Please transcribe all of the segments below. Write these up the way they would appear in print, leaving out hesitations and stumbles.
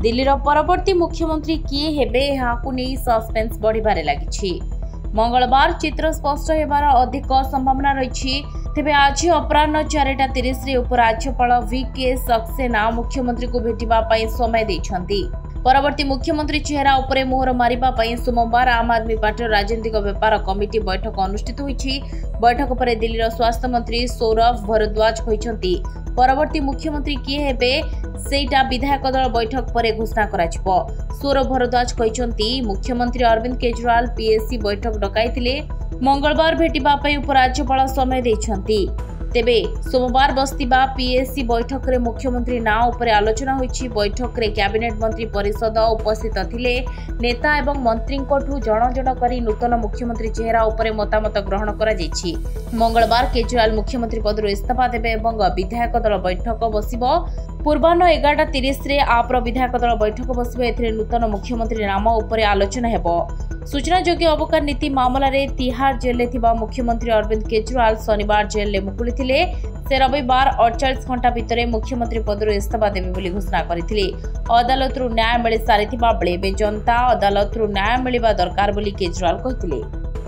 दिल्लीर परवर्ती मुख्यमंत्री किए हेबे एहाकु नेई सस्पेंस बढ़िबारे लागिछि। मंगलवार चित्र स्पष्ट हेबार अधिक संभावना रही। तेबे आज अपराह्न 4:30 उपराज्यपाल VK सक्सेना मुख्यमंत्री को भेटिबा पई समय दैछंती। परवर्ती मुख्यमंत्री चेहरा उपरे मोहर मारिबा पई सोमवार आम आदमी पार्टी राजनीतिक व्यापार कमिटी बैठक अनुष्ठित होईछि। बैठक पर दिल्लीर स्वास्थ्य मंत्री सौरभ भारद्वाज कहिसंती परवर्ती मुख्यमंत्री किए हेबे सेटा विधायक दल बैठक पर घोषणा कराजिबो। सौरभ भारद्वाज कहिसंती मुख्यमंत्री अरविंद केजरीवाल PSC बैठक डकाइतिले मंगलवार भेटिबा पई उपराज्यपाल समय दैछंती। तेबे सोमवार बस्तिबा PSC बैठक रे मुख्यमंत्री नाम उपरे आलोचना होईछि। बैठक रे कैबिनेट मंत्री परिषद उपस्थित थिले। नेता एवं मंत्री कोठु जण जण करी नूतन मुख्यमंत्री चेहरा उपरे मतामत ग्रहण करा जायछि। मंगलवार केजरीवाल मुख्यमंत्री पदरु इस्तीफा देबे एवं विधायक दल बैठक बसिबो। पूर्वाह्न 11:30 रे आप्र विधायक दल बैठक बसिबो। एथिरे नूतन मुख्यमंत्री नाम उपरे आलोचना हेबो। सूचना योग्य अबकार नीति मामला रे तिहाड़ जेल में थिबा मुख्यमंत्री अरविंद केजरीवाल शनिवार जेल में मुकुली थिले। से रविवार 48 घंटा भितर मुख्यमंत्री पदरु इस्तीफा देबे बोली घोषणा करथिले। अदालतरु न्याय मिली सारिथिबा बेले जनता अदालतरु न्याय मिलिबा दरकार बोली केजरीवाल कहिथिले।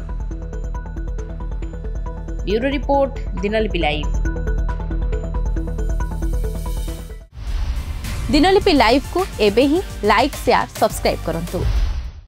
Bureau report Dinalipi live. Dinalipi live को एबे ही लाइक शेयर सब्सक्राइब करंतु।